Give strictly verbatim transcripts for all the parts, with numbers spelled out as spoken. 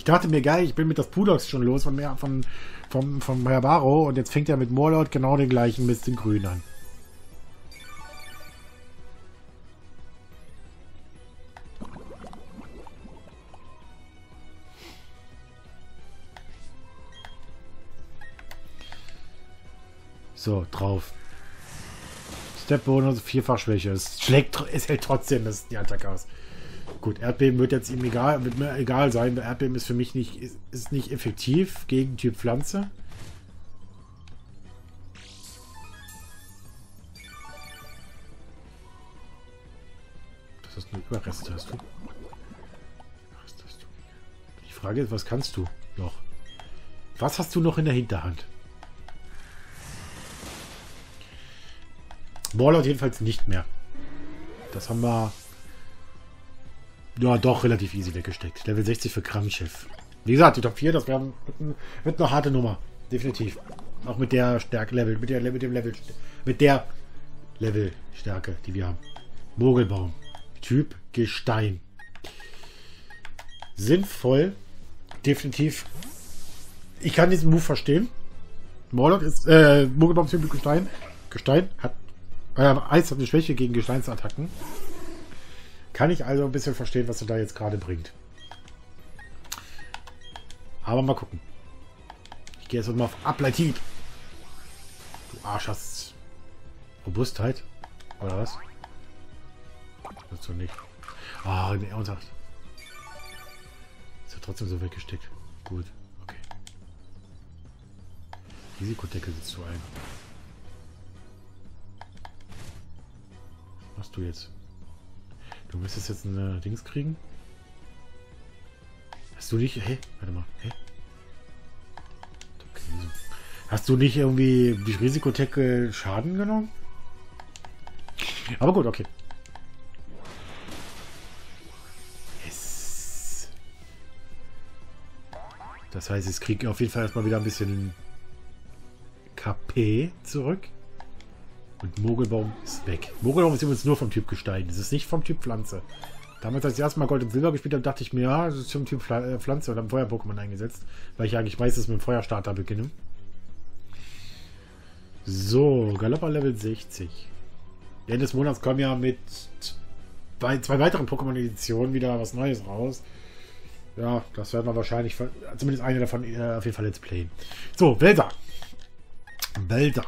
Ich dachte mir, geil, ich bin mit das Pudox schon los von, von, von, von Barbaro und jetzt fängt er mit Morlord genau den gleichen Mist in Grün an. So, drauf. Step-Bonus, Vierfach-Schwäche. Es schlägt, es hält trotzdem das, die Attacke aus. Gut, Erdbeben wird jetzt ihm egal, wird mir egal sein. Erdbeben ist für mich nicht, ist, ist nicht effektiv gegen Typ Pflanze. Das ist nur Überreste, hast du. Was hast du? Die Frage ist, was kannst du noch? Was hast du noch in der Hinterhand? Warlord jedenfalls nicht mehr. Das haben wir ja doch relativ easy weggesteckt. Level sechzig für Kramchef. Wie gesagt, die Top vier, das wird, wird eine harte Nummer. Definitiv. Auch mit der Stärke Level, mit der mit dem Level, mit der Levelstärke, die wir haben. Mogelbaum. Typ Gestein. Sinnvoll. Definitiv. Ich kann diesen Move verstehen. Warlord ist, äh, Mogelbaum Typ Gestein. Gestein hat Äh, Eis hat eine Schwäche gegen Gesteinsattacken. Kann ich also ein bisschen verstehen, was er da jetzt gerade bringt. Aber mal gucken. Ich gehe jetzt mal auf Ableithieb. Du Arsch hast Robustheit. Oder was? Das so nicht. Ah, oh, nee, ernsthaft. Ist ja trotzdem so weggesteckt. Gut, okay. Risikodeckel sitzt du ein. Was machst du jetzt? Du müsstest jetzt ein Dings kriegen? Hast du nicht... Hey, warte mal. Hey. Okay, so. Hast du nicht irgendwie die Risikotecke Schaden genommen? Aber gut, okay. Yes. Das heißt, ich kriege auf jeden Fall erstmal wieder ein bisschen K P zurück. Und Mogelbaum ist weg. Mogelbaum ist übrigens nur vom Typ Gestein. Das ist nicht vom Typ Pflanze. Damals, als ich erstmal Gold und Silber gespielt habe, dachte ich mir, ja, das ist zum Typ Pflanze und habe Feuer-Pokémon eingesetzt. Weil ich eigentlich meistens mit dem Feuerstarter beginne. So, Galoppa Level sechzig. Ende des Monats kommen ja mit zwei, zwei weiteren Pokémon-Editionen wieder was Neues raus. Ja, das werden wir wahrscheinlich, zumindest eine davon äh, auf jeden Fall let's playen. So, Wälder. Wälder.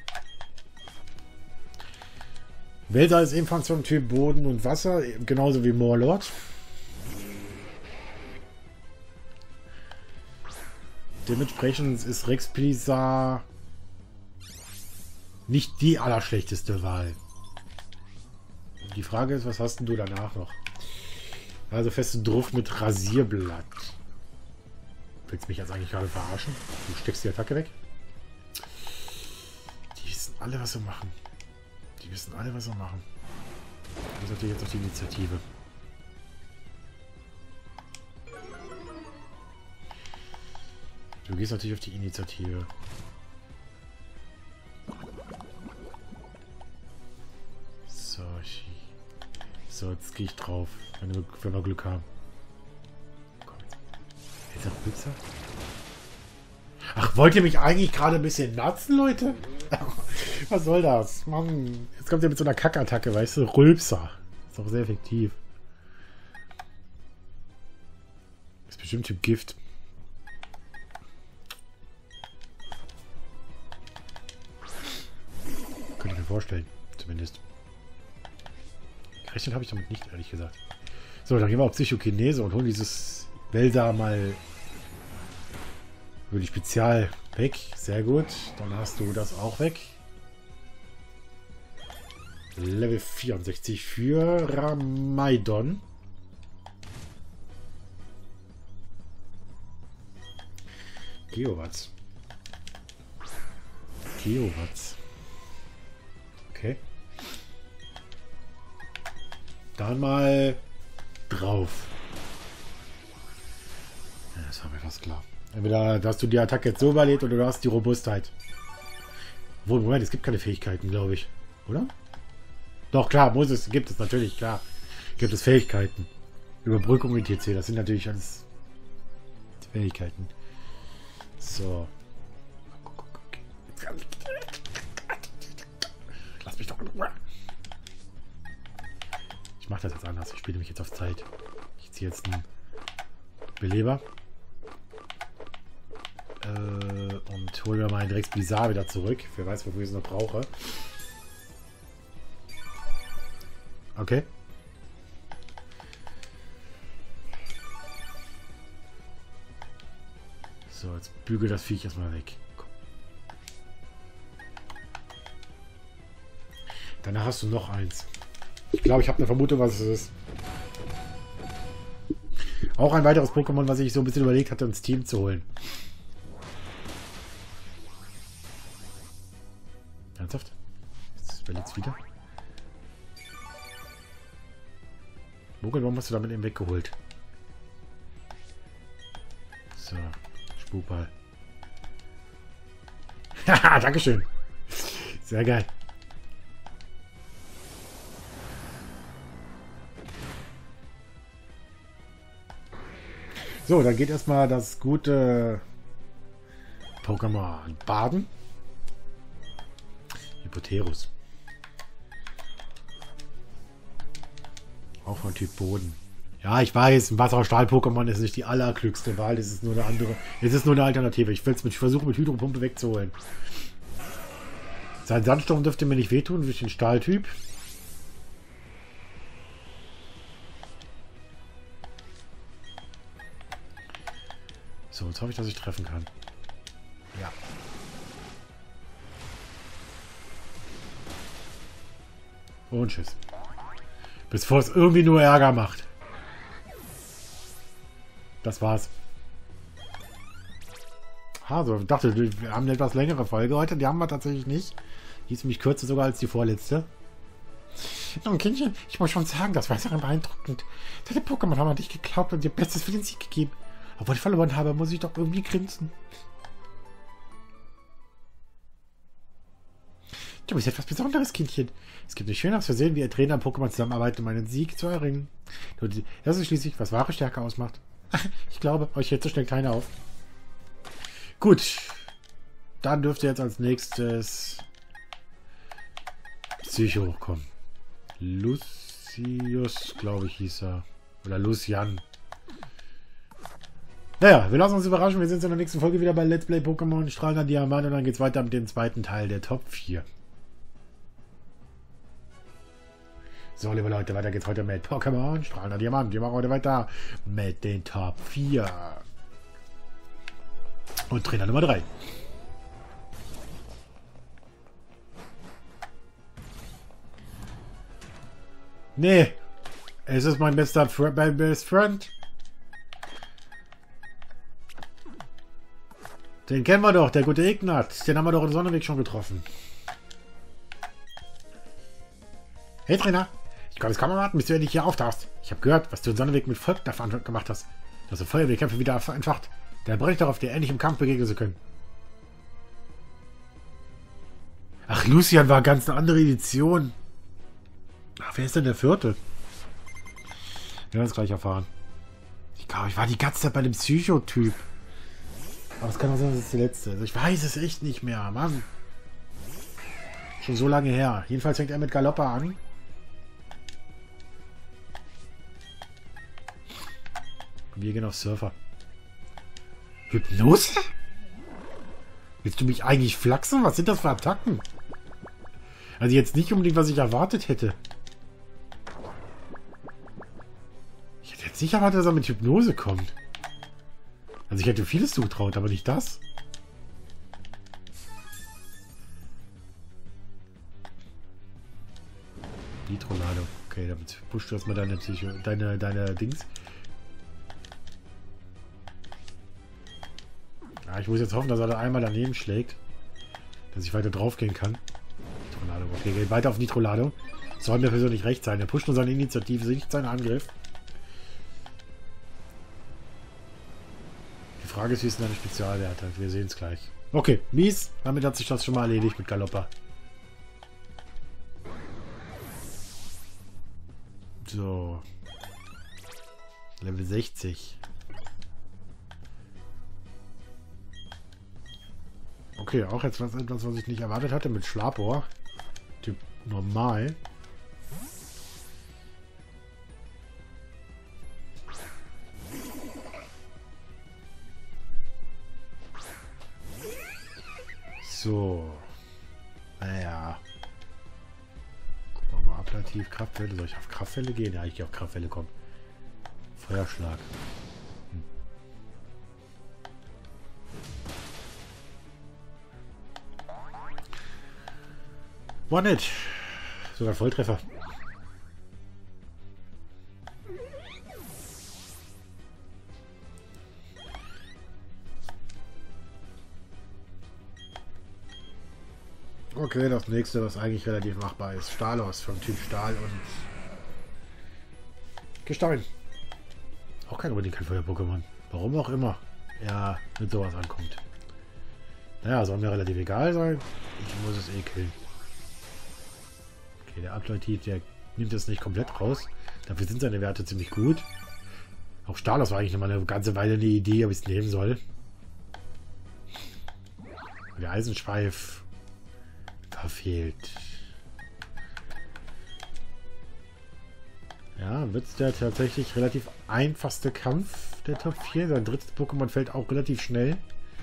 Wälder ist ebenfalls vom Typ Boden und Wasser, genauso wie Morlord. Dementsprechend ist Rexplisa nicht die allerschlechteste Wahl. Die Frage ist, was hast denn du danach noch? Also festen Druff mit Rasierblatt. Willst du mich jetzt eigentlich gerade verarschen? Du steckst die Attacke weg? Die wissen alle, was sie machen. Die wissen alle, was sie machen. Das ist natürlich jetzt auf die Initiative. Du gehst natürlich auf die Initiative. So, ich, so jetzt gehe ich drauf, wenn wir, wenn wir Glück haben. Komm jetzt. Jetzt noch Pizza? Ach, wollt ihr mich eigentlich gerade ein bisschen natzen, Leute? Was soll das? Mann, jetzt kommt ihr mit so einer Kackattacke, weißt du? Rülpser. Ist auch sehr effektiv. Ist bestimmt Typ Gift. Könnte ich mir vorstellen, zumindest. Gerechnet habe ich damit nicht, ehrlich gesagt. So, dann gehen wir auf Psychokinese und holen dieses Wälder mal über die Spezial weg. Sehr gut. Dann hast du das auch weg. Level vierundsechzig für Ramaidon. Geowatts. Geowatts. Okay. Dann mal drauf. Ja, das war mir fast klar. Entweder hast du die Attacke jetzt so überlebt oder du hast die Robustheit. Obwohl, Moment, es gibt keine Fähigkeiten, glaube ich. Oder? Doch, klar, muss es, gibt es natürlich, klar. Gibt es Fähigkeiten. Überbrückung et cetera. Das sind natürlich alles Fähigkeiten. So. Lass mich doch in Ruhe. Ich mache das jetzt anders. Ich spiele mich jetzt auf Zeit. Ich ziehe jetzt einen Beleber. Äh, und hole mir meinen Drecks Blizzard wieder zurück. Wer weiß, wofür ich es noch brauche. Okay. So, jetzt bügel das Viech erstmal weg. Danach hast du noch eins. Ich glaube, ich habe eine Vermutung, was es ist. Auch ein weiteres Pokémon, was ich so ein bisschen überlegt hatte, ins Team zu holen. Ernsthaft? Jetzt überlegt es wieder. Mogel, warum hast du damit eben weggeholt? So, Spukball. Haha, Dankeschön. Sehr geil. So, dann geht erstmal das gute Pokémon Baden. Hypoterus. Auch von Typ Boden. Ja, ich weiß, ein Wasser-Stahl-Pokémon ist nicht die allerklügste Wahl. Das ist nur eine andere. Es ist nur eine Alternative. Ich will es mit versuchen, mit Hydropumpe wegzuholen. Sein Sandsturm dürfte mir nicht wehtun durch den Stahltyp. So, jetzt hoffe ich, dass ich treffen kann. Ja. Und tschüss. Bevor es irgendwie nur Ärger macht. Das war's. Also, ich dachte, wir haben eine etwas längere Folge heute. Die haben wir tatsächlich nicht. Die ist nämlich kürzer sogar als die vorletzte. Nun, Kindchen, ich muss schon sagen, das war sehr beeindruckend. Deine Pokémon haben an dich geglaubt und dir Bestes für den Sieg gegeben. Obwohl ich verloren habe, muss ich doch irgendwie grinsen. Du bist etwas Besonderes, Kindchen. Es gibt nicht schöneres Versehen, wie ein Trainer und Pokémon zusammenarbeiten, um einen Sieg zu erringen. Das ist schließlich, was wahre Stärke ausmacht. Ich glaube, euch hält so schnell keiner auf. Gut. Dann dürfte jetzt als nächstes Psycho hochkommen. Lucius, glaube ich, hieß er. Oder Lucian. Naja, wir lassen uns überraschen. Wir sind in der nächsten Folge wieder bei Let's Play Pokémon Strahlender Diamant und dann geht es weiter mit dem zweiten Teil der Top vier. So, liebe Leute, weiter geht's heute mit Pokémon Strahlender Diamant. Wir machen heute weiter mit den Top vier. Und Trainer Nummer drei. Nee, es ist mein bester Fr mein Best Friend. Den kennen wir doch, der gute Ignat. Den haben wir doch in Sonnenweg schon getroffen. Hey Trainer, ich kann es kaum erwarten, bis du endlich hier auftauchst. Ich habe gehört, was du in Sonnenweg mit Volk gemacht hast. Du hast die Feuerwehrkämpfe wieder entfacht. Der brennt darauf, dir endlich im Kampf begegnen zu können. Ach, Lucian war ganz eine andere Edition. Ach, wer ist denn der vierte? Wir werden es gleich erfahren. Ich glaube, ich war die ganze Zeit bei dem Psychotyp. Aber es kann auch sein, dass es die letzte ist. Ich weiß es echt nicht mehr, Mann. Schon so lange her. Jedenfalls fängt er mit Galoppa an. Wir gehen auf Surfer. Hypnose? Willst du mich eigentlich flachsen? Was sind das für Attacken? Also jetzt nicht unbedingt, was ich erwartet hätte. Ich hätte jetzt nicht erwartet, dass er mit Hypnose kommt. Also ich hätte vieles zugetraut, aber nicht das. Nitronado. Okay, damit pusht du erstmal deine Psycho, deine, deine Dings. Ja, ich muss jetzt hoffen, dass er da einmal daneben schlägt. Dass ich weiter drauf gehen kann. Nitronado. Okay, geht weiter auf Nitronado. Soll mir persönlich recht sein. Er pusht nur seine Initiative, nicht seinen Angriff. Die Frage ist, wie es seine Spezialwert hat. Wir sehen es gleich. Okay, mies. Damit hat sich das schon mal erledigt mit Galoppa. So. Level sechzig. Okay, auch jetzt was, etwas, was ich nicht erwartet hatte mit Schlappohr. Typ normal. So. Naja. Gucken wir mal, Ablativ, Kraftwelle. Soll ich auf Kraftwelle gehen? Ja, ich gehe auf Kraftwelle, komm. Feuerschlag. Hm. War nett. Sogar Volltreffer. Okay, das nächste, was eigentlich relativ machbar ist. Stalos vom Typ Stahl und Gestein. Auch kein unbedingt kein Feuer-Pokémon. Warum auch immer er mit sowas ankommt. Naja, soll mir relativ egal sein. Ich muss es eh killen. Okay, der Ablativ, der nimmt das nicht komplett raus. Dafür sind seine Werte ziemlich gut. Auch Stalos war eigentlich noch mal eine ganze Weile eine Idee, ob ich es nehmen soll. Der Eisenschweif verfehlt. Ja, wird es der tatsächlich relativ einfachste Kampf der Top vier. Sein drittes Pokémon fällt auch relativ schnell.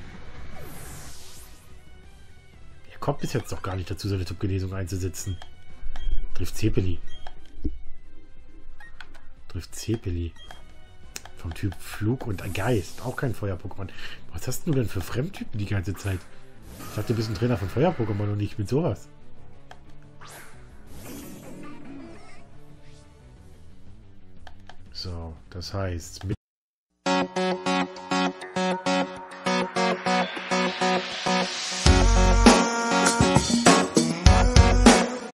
Er kommt bis jetzt doch gar nicht dazu, seine Top-Genesung einzusetzen. Trifft Zepeli. Trifft Zepeli. Vom Typ Flug und Geist. Auch kein Feuer-Pokémon. Was hast du denn für Fremdtypen die ganze Zeit? Ich dachte, du bist ein Trainer von Feuer-Pokémon und nicht mit sowas. So, das heißt, mit